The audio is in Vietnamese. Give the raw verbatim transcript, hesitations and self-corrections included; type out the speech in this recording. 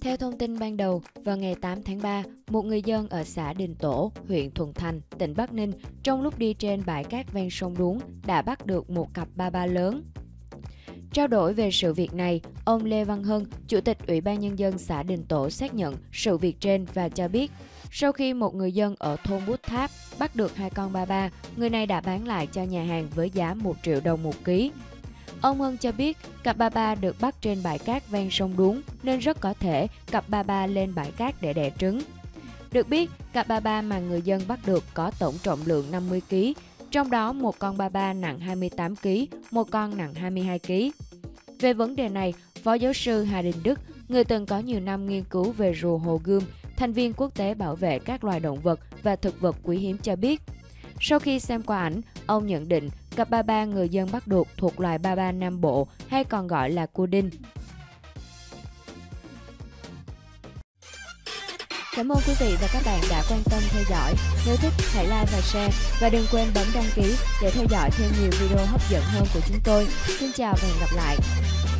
Theo thông tin ban đầu, vào ngày tám tháng ba, một người dân ở xã Đình Tổ, huyện Thuận Thành, tỉnh Bắc Ninh, trong lúc đi trên bãi cát ven sông Đuống đã bắt được một cặp ba ba lớn. Trao đổi về sự việc này, ông Lê Văn Hân, Chủ tịch Ủy ban Nhân dân xã Đình Tổ xác nhận sự việc trên và cho biết, sau khi một người dân ở thôn Bút Tháp bắt được hai con ba ba, người này đã bán lại cho nhà hàng với giá một triệu đồng một ký. Ông Hân cho biết cặp ba ba được bắt trên bãi cát ven sông Đuống nên rất có thể cặp ba ba lên bãi cát để đẻ trứng. Được biết, cặp ba ba mà người dân bắt được có tổng trọng lượng năm mươi ki lô gam, trong đó một con ba ba nặng hai mươi tám ki lô gam, một con nặng hai mươi hai ki lô gam. Về vấn đề này, Phó giáo sư Hà Đình Đức, người từng có nhiều năm nghiên cứu về rùa Hồ Gươm, thành viên quốc tế bảo vệ các loài động vật và thực vật quý hiếm cho biết, sau khi xem qua ảnh, ông nhận định cặp ba ba người dân bắt được thuộc loài ba ba Nam Bộ hay còn gọi là cua đinh. Cảm ơn quý vị và các bạn đã quan tâm theo dõi. Nếu thích, hãy like và share và đừng quên bấm đăng ký để theo dõi thêm nhiều video hấp dẫn hơn của chúng tôi. Xin chào và hẹn gặp lại!